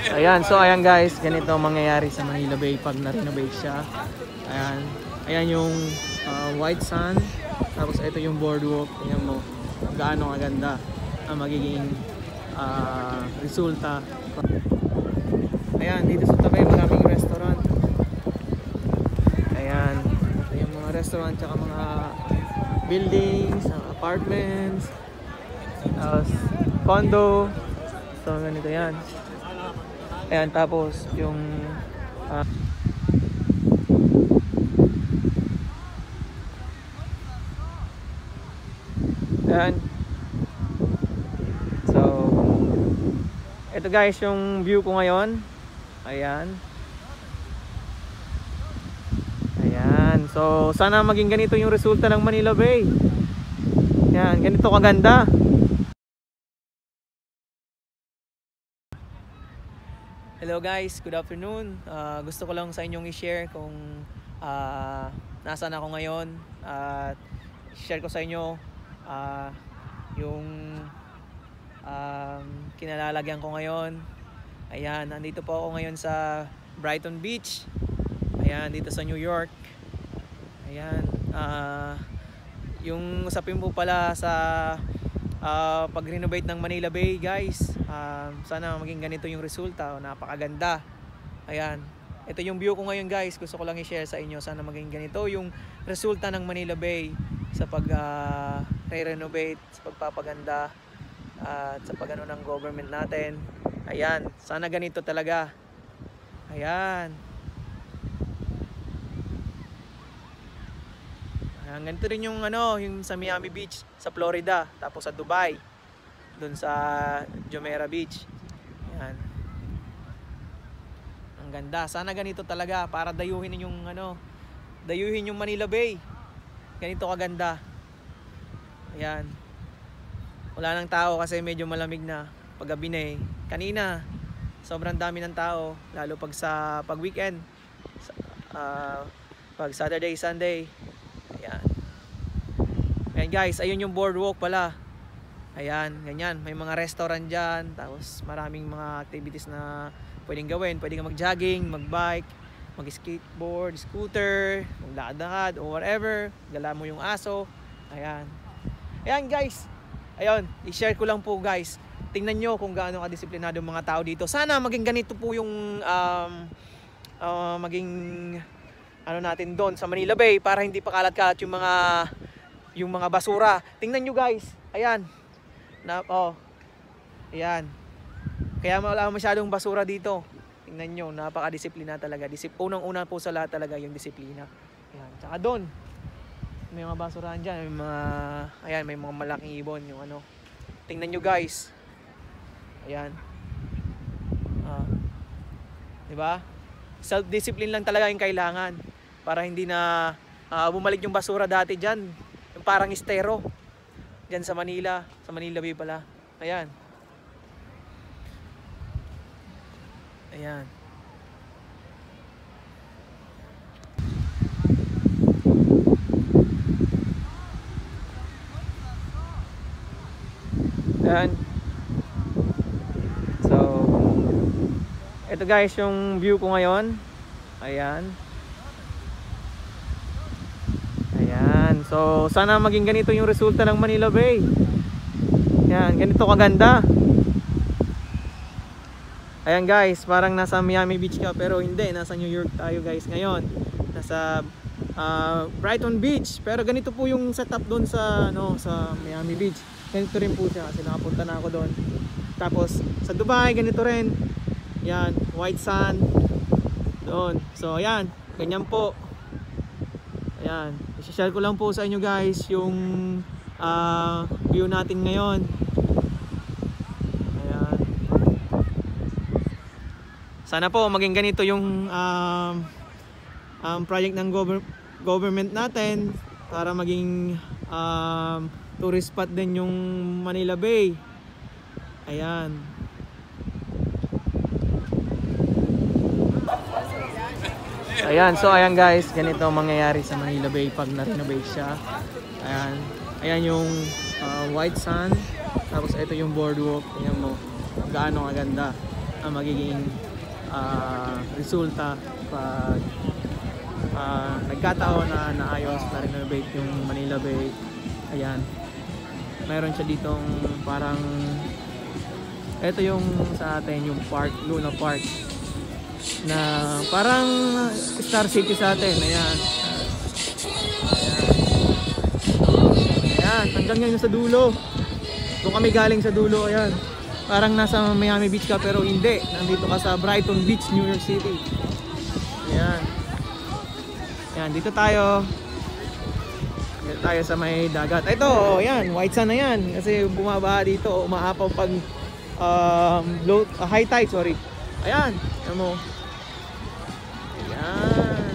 Ayan, so ayan guys, ganito ang mangyayari sa Manila Bay pag na-renovate siya. Ayan, ayan yung white sand. Tapos ito yung boardwalk. Tingnan mo kung gaano kaganda ang magiging resulta. Ayan, dito sa tabi maraming restaurant. Ayan, ito yung mga restaurant tsaka mga buildings, apartments, condo. So ganito yan. Ayan, tapos yung ayan. So ito guys yung view ko ngayon. Ayan. Ayan. So sana maging ganito yung resulta ng Manila Bay. Ayan, ganito kaganda. Hello guys, good afternoon. Gusto ko lang sa inyong i-share kung nasaan ako ngayon at share ko sa inyo yung kinalalagyan ko ngayon. Ayan, nandito po ako ngayon sa Brighton Beach. Ayan, dito sa New York. Ayan, yung usapin po pala sa pag-renovate ng Manila Bay guys, sana maging ganito yung resulta. Napakaganda. Ayan, ito yung view ko ngayon guys. Gusto ko lang i-share sa inyo, sana maging ganito yung resulta ng Manila Bay sa pag re-renovate, sa pagpapaganda at sa pag-ano ng government natin. Ayan, sana ganito talaga. Ayan. Ganito rin yung yung sa Miami Beach sa Florida, tapos sa Dubai, doon sa Jumeirah Beach. Ayan. Ang ganda. Sana ganito talaga para dayuhin yung dayuhin yung Manila Bay. Ganito kaganda. Ayan. Wala nang tao kasi medyo malamig na paggabi na eh. Kanina sobrang dami ng tao, lalo pag weekend. Pag Saturday, Sunday. Ayan. Ayan guys, ayun yung boardwalk pala. Ayan, ganyan. May mga restaurant dyan. Tapos maraming mga activities na pwedeng gawin. Pwede ka mag-jogging, mag-bike, mag-skateboard, scooter, maglakad-lakad o whatever. Gala mo yung aso. Ayan. Ayan guys. Ayun, i-share ko lang po guys. Tingnan nyo kung gaano kadisiplinado yung mga tao dito. Sana maging ganito po yung maging natin doon sa Manila Bay para hindi pa kalat-kalat yung mga basura. Tingnan nyo guys. Ayan. Ayan. Kaya wala masyadong basura dito. Tingnan nyo, napaka-disiplina talaga. Unang-una po sa lahat talaga yung disiplina. Ayan. Tsaka doon, may mga basurahan dyan. May mga malaking ibon. Yung tingnan nyo guys. Ayan. Diba? Self-discipline lang talaga yung kailangan para hindi na bumalik yung basura dati dyan, yung parang estero dyan sa Manila Bay pala. Ayan. Ayan. Ayan. So ito guys yung view ko ngayon. Ayan. Ayan. So sana maging ganito yung resulta ng Manila Bay. Ayan, ganito kaganda. Ayan guys, parang nasa Miami Beach ka pero hindi, nasa New York tayo guys ngayon. Nasa Brighton Beach. Pero ganito po yung setup doon sa sa Miami Beach. Ganito rin po siya kasi nakapunta na ako doon. Tapos sa Dubai ganito rin. Yan, white sand doon. So ayan, ganyan po. Ayan, i-share ko lang po sa inyo guys yung view natin ngayon. Ayan. Sana po maging ganito yung project ng government natin para maging tourist spot din yung Manila Bay. Ayan. Ayan, so ayan guys, ganito ang mangyayari sa Manila Bay pag na-renovate siya. Ayan, ayan yung white sand. Tapos ito yung boardwalk. Tingnan mo, gaano kaganda. ang magiging resulta pag nagkataon na naayos na renovate yung Manila Bay. Ayan, mayroon siya ditong parang, ito yung sa atin yung park, Luna Park, na parang Star City sa atin. Ayan, ayan, hanggang ngayon sa dulo. Doon kami galing sa dulo. Ayan, parang nasa Miami Beach ka, pero hindi, nandito ka sa Brighton Beach, New York City. Ayan, ayan, dito tayo sa may dagat. Ito, ayan, white sand na yan kasi bumaba dito, umaapaw pag high tide, sorry. Ayan, ayan mo. Ayan,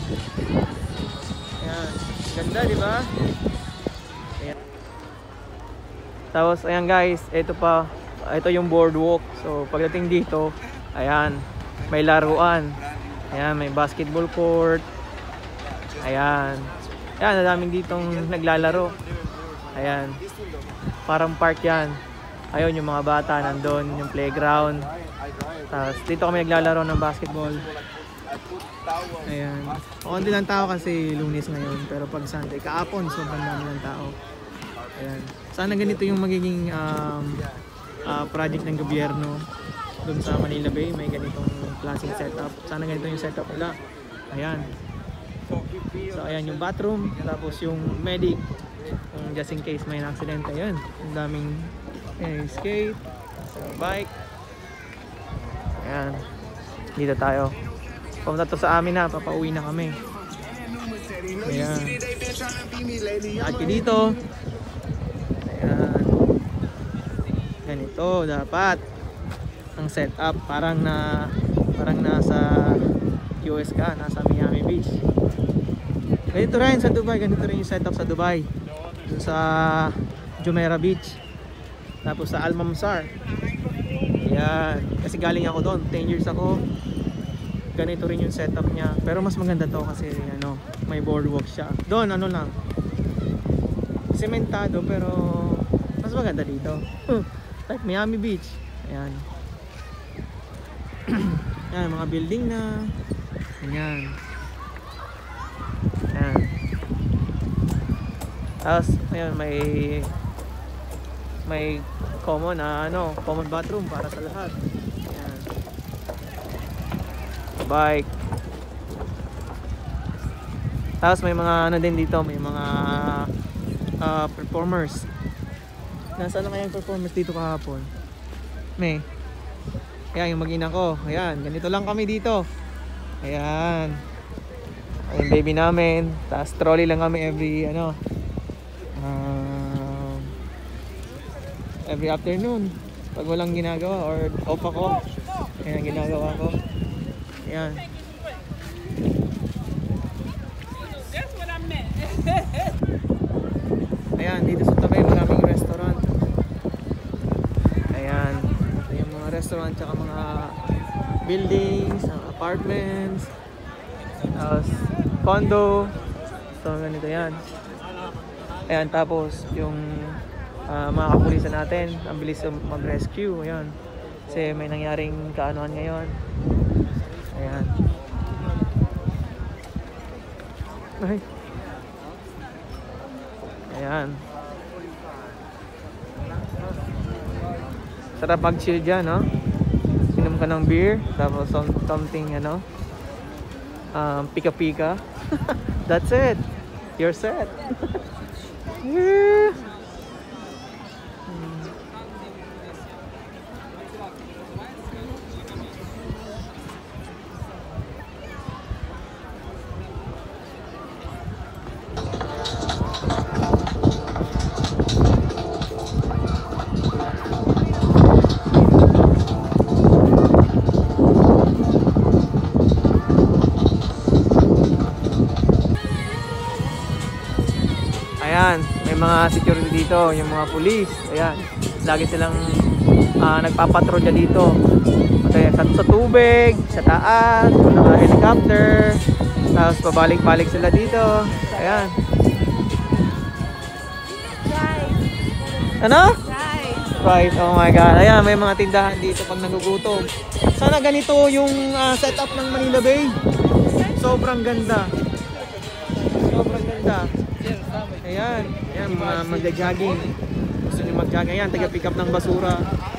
ayan, ganda, di ba? Ayan. Tapos ayan guys, ito pa, ito yung boardwalk. So pagdating dito, ayan, may laruan. Ayan, may basketball court. Ayan, ayan, nadaming ditong naglalaro. Ayan, parang park yan. Ayun, yung mga bata nandun, yung playground. Tapos dito kami naglalaro ng basketball. Ayan, konti lang tao kasi Lunes ngayon, pero pag Sunday, kahapon sobrang dami ng tao. Ayan, sana ganito yung magiging project ng gobyerno dun sa Manila Bay. May ganitong klaseng setup. Sana ganito yung setup nila. Ayan, so ayan yung bathroom, tapos yung medic, just in case may accident. Ayan, ang daming skate, bike. Ayan, dito tayo. Pumunta to sa amin na, papauwi na kami. Ayan, aki dito. Ayan, ganito dapat ang setup. Parang nasa US ka, nasa Miami Beach. Ganito rin sa Dubai, ganito rin yung setup sa Dubai, sa Jumeirah Beach, tapos sa Al Mamsar. Ayan, kasi galing ako doon, 10 years ako. Ganito rin yung setup niya, pero mas maganda to kasi ano, may boardwalk siya. Doon ano lang, sementado, pero mas maganda dito. Like Miami Beach. Ayan. Ayan, mga building na. Ayan. Ayan. Tapos ayan, may common common bathroom para sa lahat. Ayan. Bike. Tapos may mga ano din dito, may mga performers. Nasaan na kaya yung performers dito kahapon? May. Ayan yung mag-ina ko. Ayan, ganito lang kami dito. Ayan. Ayan baby namin. Tapos trolley lang kami every afternoon. Pag walang ginagawa or off ako, ayan ang ginagawa ko. Ayan. Ayan, dito sa tabi maraming restaurant. Ayan, ito yung mga restaurant tsaka mga buildings, apartments, tapos condo. So ganito yan. Ayan, tapos yung mga kapulisan natin, ang bilis mag-rescue. Ayan, kasi may nangyaring kaanoan ngayon. Ayan. Ay. Ayan. Sarap mag-chill dyan, no? Inom ka ng beer, tapos something, pika-pika. That's it. You're set. Yeah. Ayan, may mga security dito, yung mga police. Ayan, lagi silang nagpapatrolya dito. At sa tubig, sa taas, mga helicopter. Tapos pabalik-balik sila dito. Ayan. Ano? Sprite. Oh my God. Ayan, may mga tindahan dito pag nagugutom. Sana ganito yung setup ng Manila Bay. Sobrang ganda. Sobrang ganda. Ayan. Ayan, magja-jogging. Gusto nyo mag-jogging. Ayan, taga-pick up ng basura.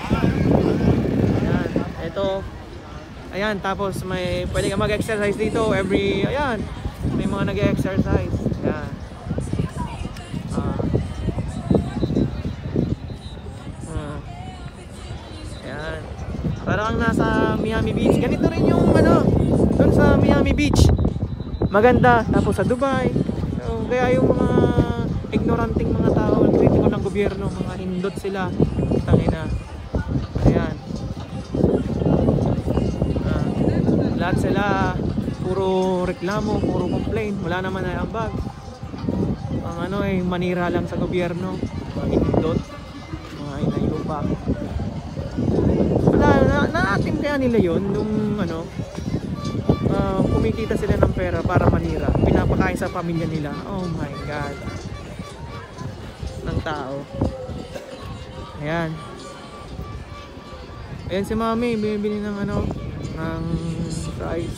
Ayan. Ito. Ayan, tapos may pwede ka mag-exercise dito every, ayan. May mga nag-exercise. Ayan. Ayan. Parang nasa Miami Beach. Ganito rin yung ano, doon sa Miami Beach. Maganda. Tapos sa Dubai. So, kaya yung mga ignoranting mga tao, kritiko ng gobyerno, mga hindot sila. Tangina. Ayan. Lahat sila puro reklamo, puro complain. Wala naman na ambag. Ang ano manira lang sa gobyerno. Mga hindot. Mga inayupa. Naatim kaya nila yon nung ano, kumikita sila ng pera para manira, pinapakain sa pamilya nila. Oh my God, ng tao. Ayan, ayan si mami bibili ng ano, ng fries.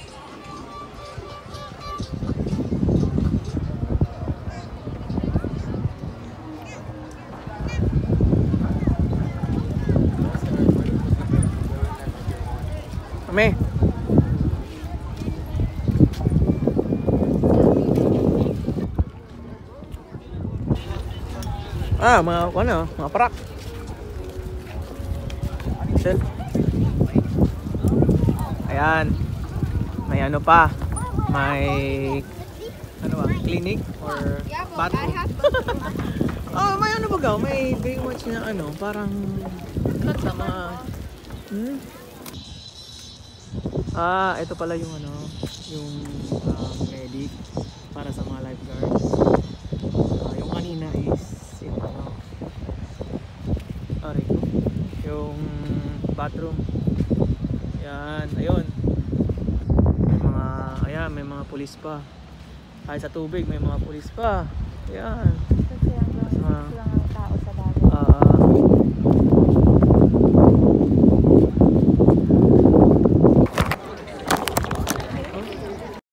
Mami, mga parak. Ayan, may ano pa, may ano ba, clinic or bathroom. Oh, may ano ba gaw, may very much na ano, parang sa mga ito pala yung ano, yung medic para sa mga lifeguards. Yung kanina is yung ano, yung bathroom. Yan, ayun. May mga pulis pa. Kahit sa tubig may mga pulis pa. Yan.